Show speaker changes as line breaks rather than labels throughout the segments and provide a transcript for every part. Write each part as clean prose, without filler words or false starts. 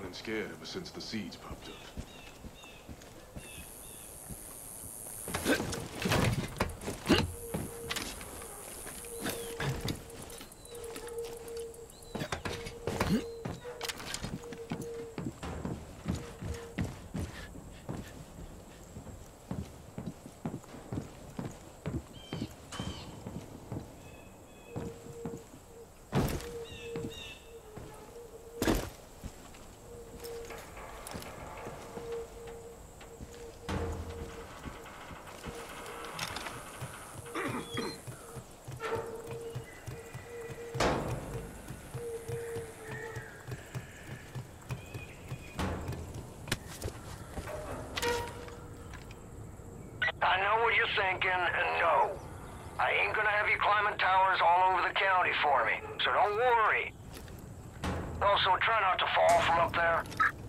been scared ever since the seeds popped up.
I know what you're thinking, and no. I ain't gonna have you climbing towers all over the county for me, so don't worry. Also, try not to fall from up there.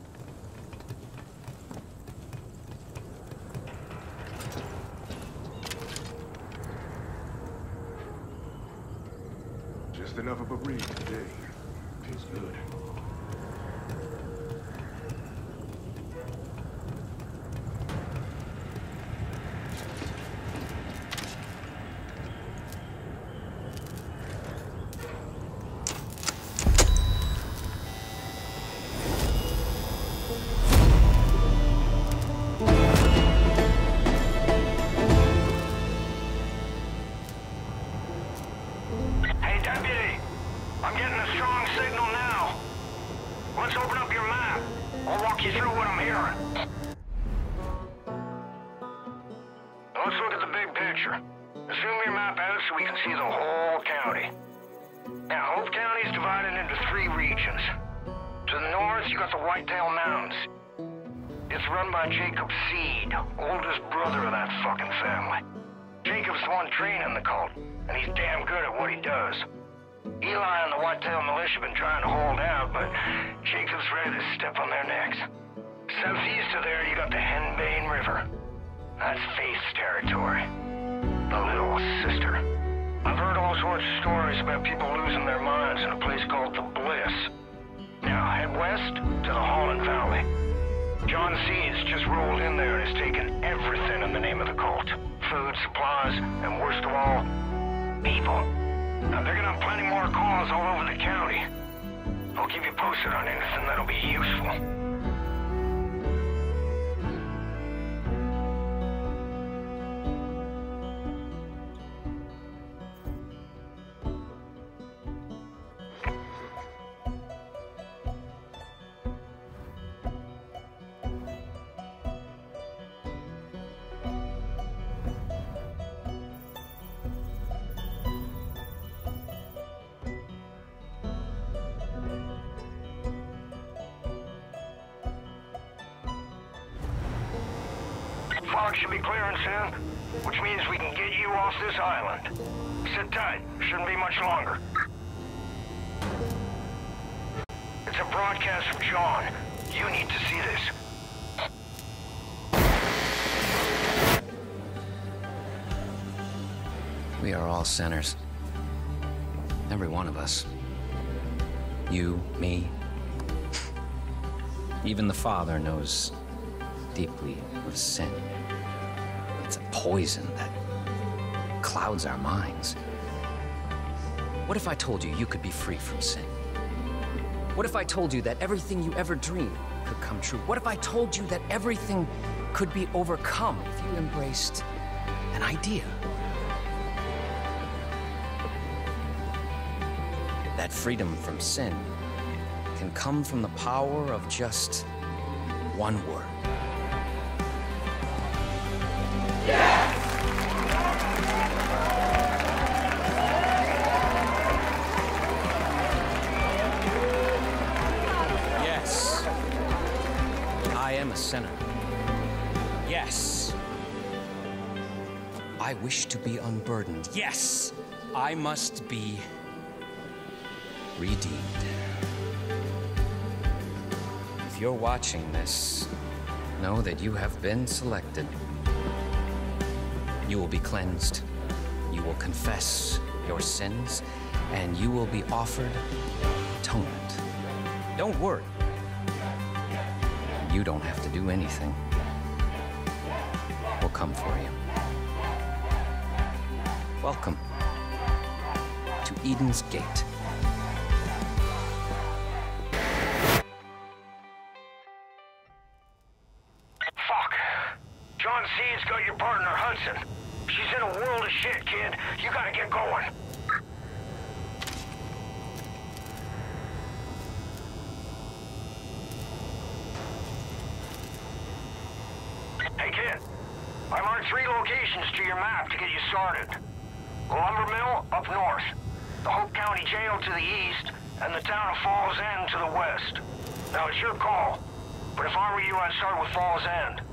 Just enough of a breeze today. Feels good.
Hey, Deputy! I'm getting a strong signal now. Let's open up your map. I'll walk you through what I'm hearing. Now let's look at the big picture. Zoom your map out so we can see the whole county. Now, Hope County is divided into 3 regions. To the north, you got the Whitetail Mountains. It's run by Jacob Seed, oldest brother of that fucking family. Jacob's the one training the cult, and he's damn good at what he does. Eli and the Whitetail Militia have been trying to hold out, but Jacob's ready to step on their necks. Southeast of there, you got the Henbane River. That's Faith's territory. The Little Sister. I've heard all sorts of stories about people losing their minds in a place called the Bliss. Now, head west to the Holland Valley. John Seeds just rolled in there and has taken everything in the name of the cult. Food, supplies, and worst of all, people. Now, they're gonna have plenty more calls all over the county. I'll keep you posted on anything that'll be useful. Fog should be clearing soon, which means we can get you off this island. Sit tight. Shouldn't be much longer. It's a broadcast from John. You need to see this.
We are all sinners. Every one of us. You, me. Even the Father knows deeply of sin. It's a poison that clouds our minds. What if I told you you could be free from sin? What if I told you that everything you ever dreamed could come true? What if I told you that everything could be overcome if you embraced an idea? That freedom from sin can come from the power of just one word. Yes, I am a sinner. Yes, I wish to be unburdened. Yes, I must be redeemed. If you're watching this, know that you have been selected. You will be cleansed. You will confess your sins, and you will be offered atonement. Don't worry. you don't have to do anything. We'll come for you. Welcome to Eden's Gate.
Fuck. John C's got your partner, Hudson. She's in a world of shit, kid. You gotta get going. Hey, kid. I marked 3 locations to your map to get you started. The lumber mill up north, the Hope County Jail to the east, and the town of Falls End to the west. Now, it's your call, but if I were you, I'd start with Falls End.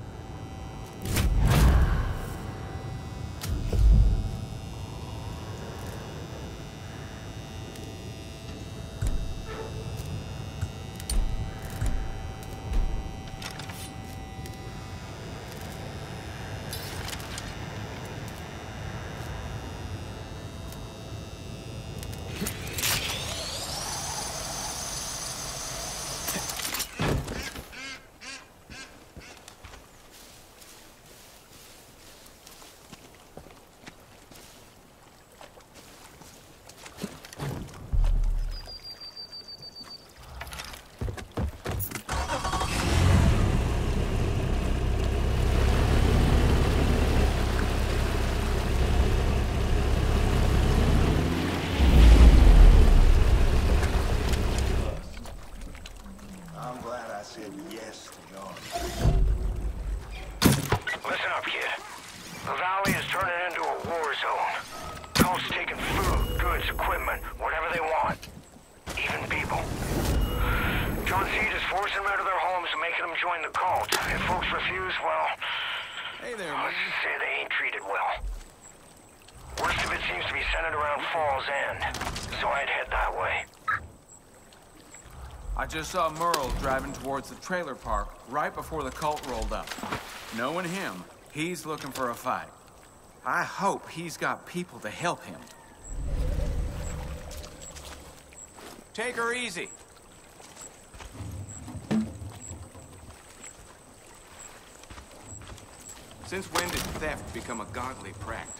Listen up, kid. The valley is turning into a war zone. Cults taking food, goods, equipment, whatever they want. Even people. John Seed is forcing them out of their homes and making them join the cult. If folks refuse, well...
Hey there,
let's just say they ain't treated well. Worst of it seems to be centered around Falls End, so I'd head that way.
I just saw Merle driving towards the trailer park right before the cult rolled up. Knowing him, he's looking for a fight. I hope he's got people to help him. Take her easy. Since when did theft become a godly practice?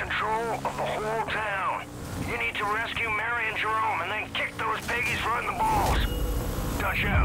control of the whole town. You need to rescue Mary and Jerome and then kick those piggies right in the balls. Dutch out.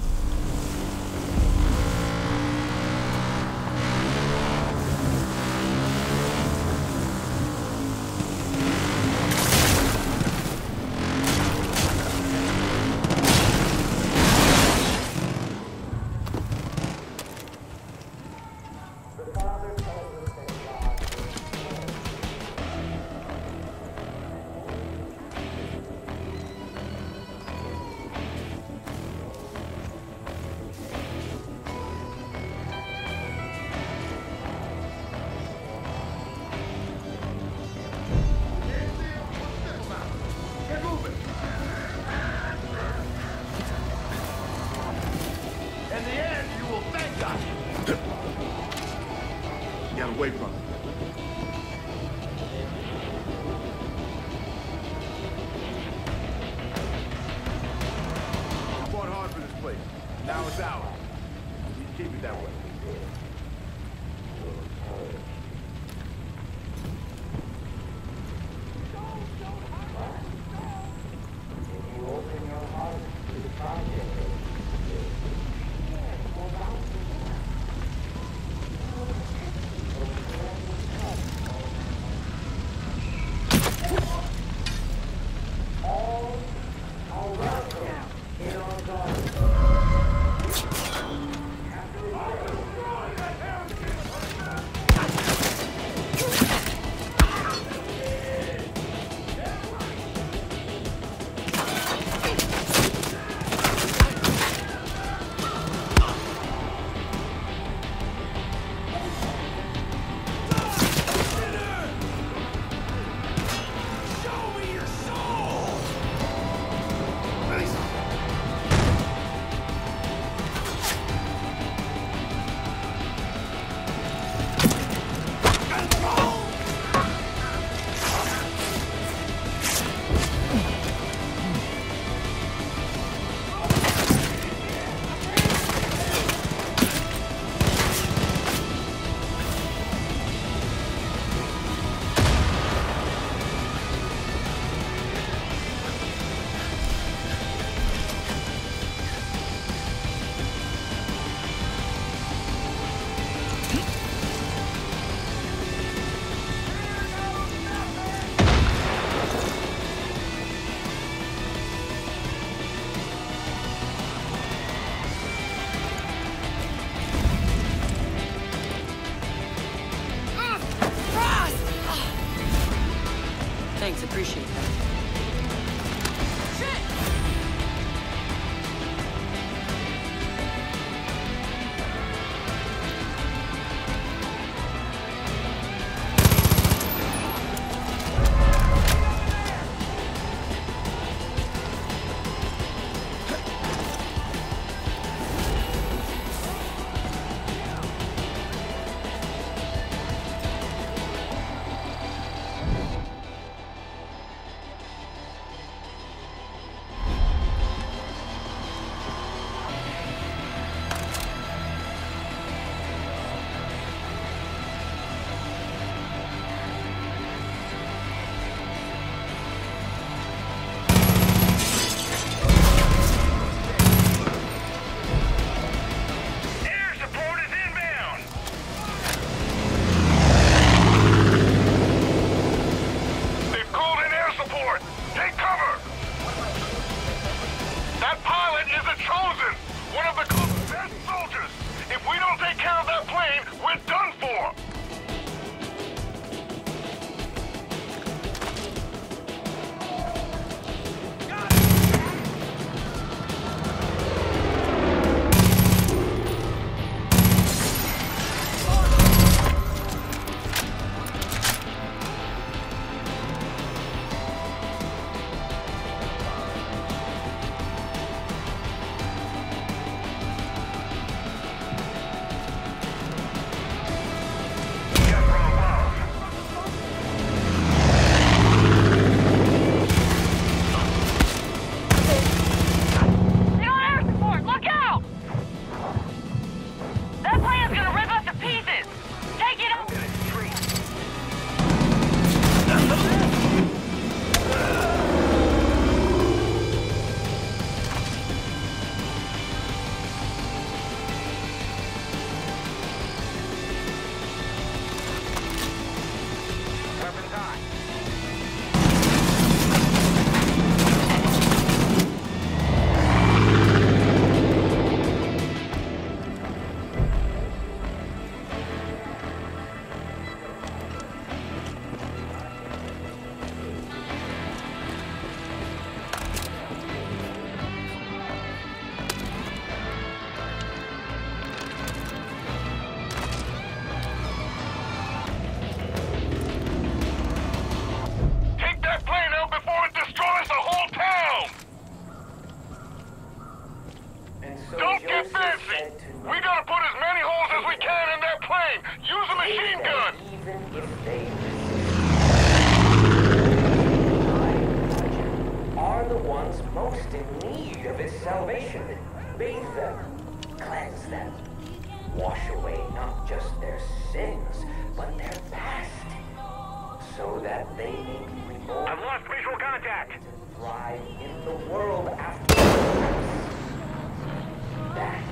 Get away from it. I fought hard for this place. Now it's ours. You keep it that way.
Thanks, appreciate that.
machine gun!
Even if they are the ones most in need of its salvation. Bathe them, cleanse them, wash away not just their sins, but their past, so that they may be reborn.
I've lost visual contact.
Thrive in the world after that.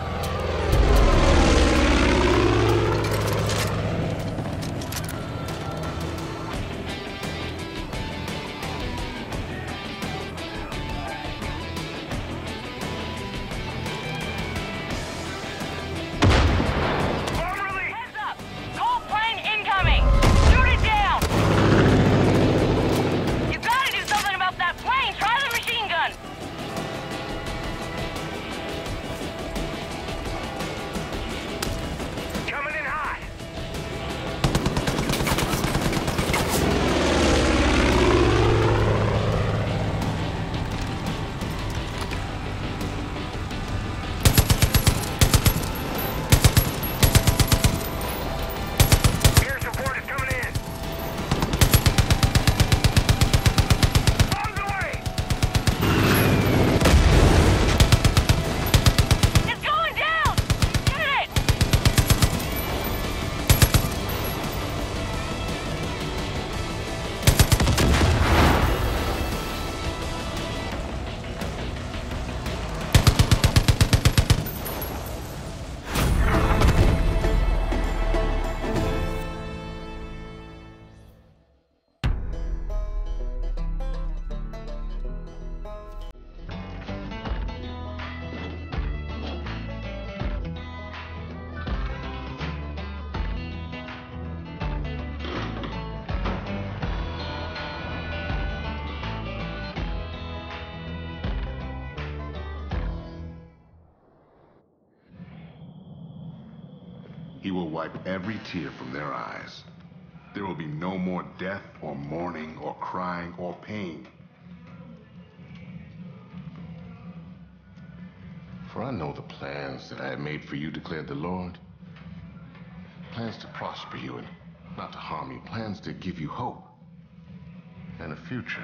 He will wipe every tear from their eyes. There will be no more death or mourning or crying or pain. For I know the plans that I have made for you, declared the Lord. Plans to prosper you and not to harm you. Plans to give you hope and a future.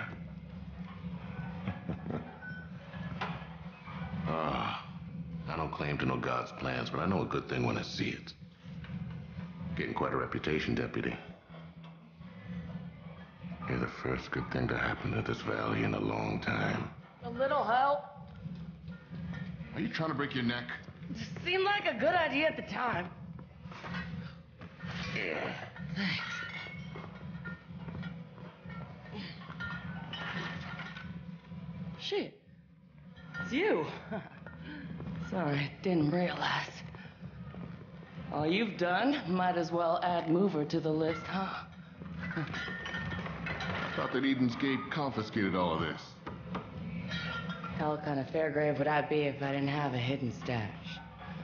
I don't claim to know God's plans, but I know a good thing when I see it. Getting quite a reputation, Deputy. You're the first good thing to happen to this valley in a long time.
A little help.
Are you trying to break your neck?
Just seemed like a good idea at the time.
Yeah.
Thanks. Shit. It's you. Sorry, didn't realize. All you've done, might as well add mover to the list, huh?
Thought that Eden's Gate confiscated all of this.
Hell kind of fair grave would I be if I didn't have a hidden stash?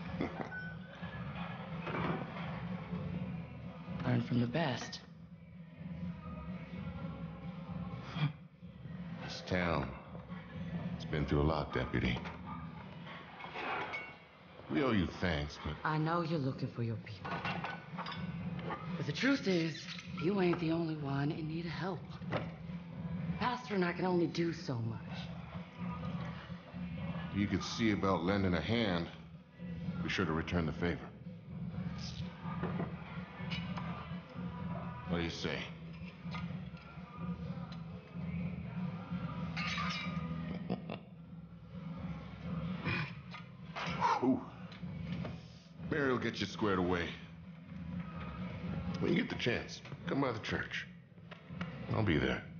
Learn from the best.
This town, it's been through a lot, Deputy. We owe you thanks, but...
I know you're looking for your people. But the truth is, you ain't the only one in need of help. Pastor and I can only do so much.
You could see about lending a hand. Be sure to return the favor. What do you say? Ooh. Barry will get you squared away. When you get the chance, come by the church. I'll be there.